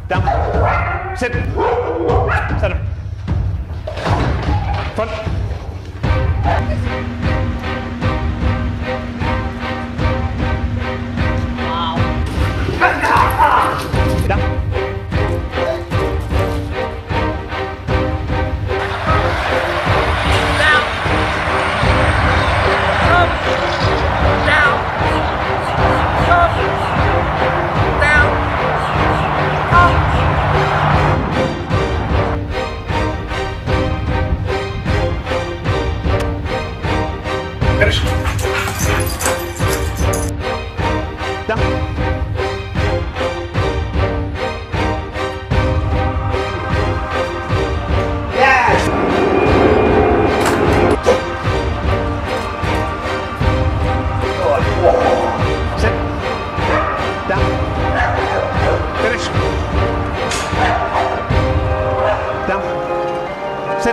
Down. Sit. Center. Front. Wow. Down. Finish. Down. Yes. Sit. Down. Finish. Down. Sit.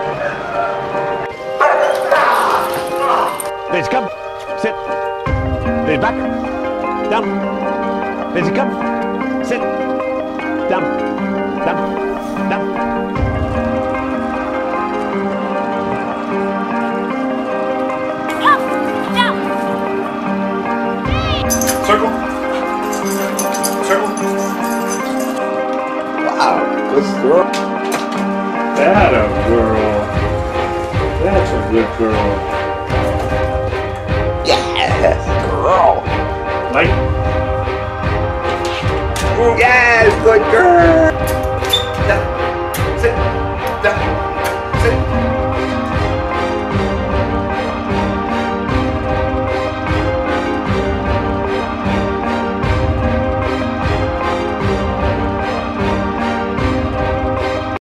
Lazy come. Sit. Lazy back. Down. Lazy come. Sit. Down. Down. Down. Up. Down. Circle. Circle. Wow, good girl. That a girl. That's a good girl. Yes, girl. Light. Yes, good girl.